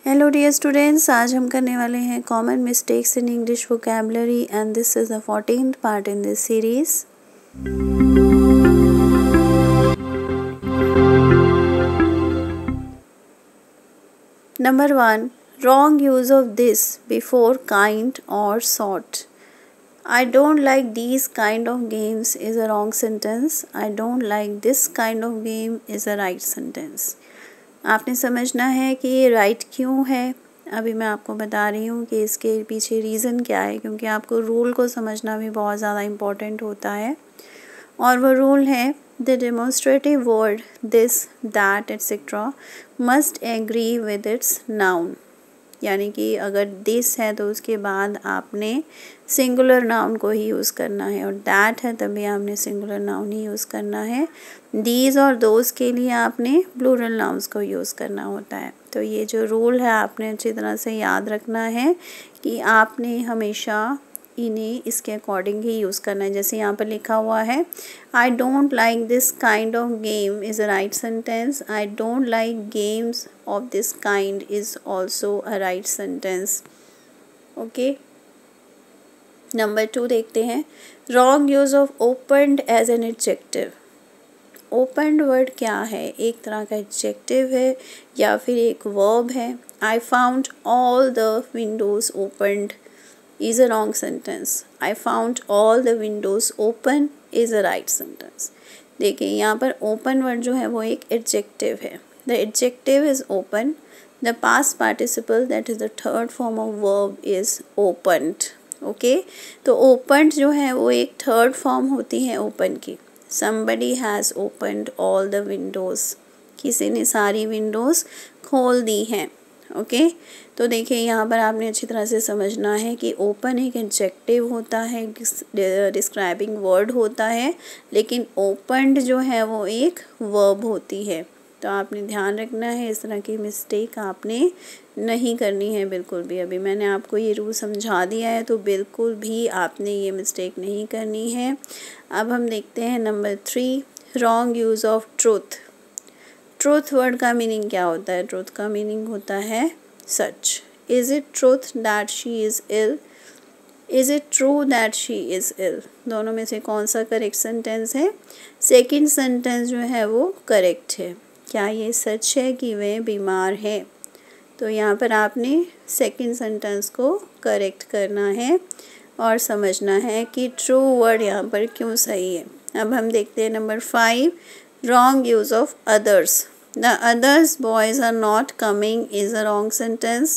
Hello dear students, आज हम करने वाले हैं common mistakes in English vocabulary and this is the 14th part in this series. Number 1, wrong use of this before kind or sort. I don't like these kind of games is a wrong sentence. I don't like this kind of game is a right sentence. आपने समझना है कि ये right क्यों है। अभी मैं आपको बता रही हूँ कि इसके पीछे रीज़न क्या है, क्योंकि आपको रूल को समझना भी बहुत ज़्यादा इम्पॉर्टेंट होता है। और वो रूल है the demonstrative word this, that etcetera must agree with its noun. यानी कि अगर दिस है तो उसके बाद आपने सिंगुलर नाउन को ही यूज़ करना है, और दैट है तभी आपने सिंगुलर नाउन ही यूज़ करना है। दीज और दोज के लिए आपने प्लूरल नाउन्स को यूज़ करना होता है। तो ये जो रूल है आपने अच्छी तरह से याद रखना है कि आपने हमेशा इन्हें इसके अकॉर्डिंग ही यूज़ करना है। जैसे यहाँ पर लिखा हुआ है I don't like this kind of game is a right sentence. I don't like games of this kind is also a right sentence. Okay, number 2 देखते हैं। Wrong use of opened as an adjective. Opened word क्या है? एक तरह का adjective है या फिर एक वर्ब है। I found all the windows opened is a wrong sentence. I found all the windows open is a right sentence. देखिए यहाँ पर open word जो है वो एक adjective है। The adjective is open. The past participle, that is the third form of verb, is opened. Okay? तो opened जो है वो एक third form होती है open की। Somebody has opened all the windows. किसी ने सारी windows खोल दी हैं। ओके तो देखिए यहाँ पर आपने अच्छी तरह से समझना है कि ओपन एक एडजेक्टिव होता है, डिस्क्राइबिंग वर्ड होता है, लेकिन ओपनड जो है वो एक वर्ब होती है। तो आपने ध्यान रखना है, इस तरह की मिस्टेक आपने नहीं करनी है बिल्कुल भी। अभी मैंने आपको ये रूल समझा दिया है, तो बिल्कुल भी आपने ये मिस्टेक नहीं करनी है। अब हम देखते हैं number 3, wrong use of truth. Truth word का मीनिंग क्या होता है? ट्रूथ का मीनिंग होता है सच। Is it truth that she is ill? Is it true that she is ill? दोनों में से कौन सा करेक्ट सेंटेंस है? सेकंड सेंटेंस जो है वो करेक्ट है। क्या ये सच है कि वे बीमार है? तो यहाँ पर आपने सेकंड सेंटेंस को करेक्ट करना है और समझना है कि ट्रू वर्ड यहाँ पर क्यों सही है। अब हम देखते हैं number 5, wrong use of others. The others boys are not coming is a wrong sentence.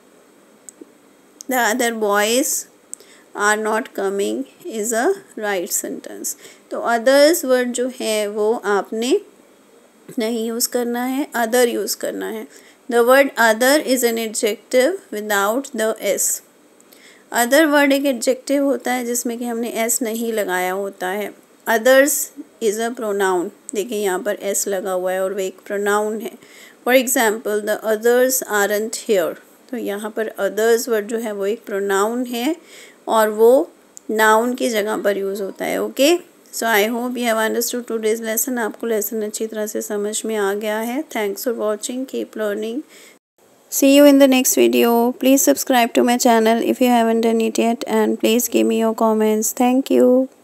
The other boys are not coming is a right sentence. तो others word जो है वो आपने नहीं यूज़ करना है, other यूज़ करना है। The word other is an adjective without the s. other word एक adjective होता है जिसमें कि हमने s नहीं लगाया होता है। others is a pronoun। देखिए यहाँ पर s लगा हुआ है और वह एक pronoun है। For example the others aren't here। तो यहाँ पर others वर्ड जो है वो एक pronoun है और वो noun की जगह पर यूज़ होता है। Okay, so I hope you have understood today's lesson. आपको लेसन अच्छी तरह से समझ में आ गया है। Thanks for watching, keep learning. See you in the next video. Please subscribe to my channel if you haven't done it yet, and please give me your comments. Thank you.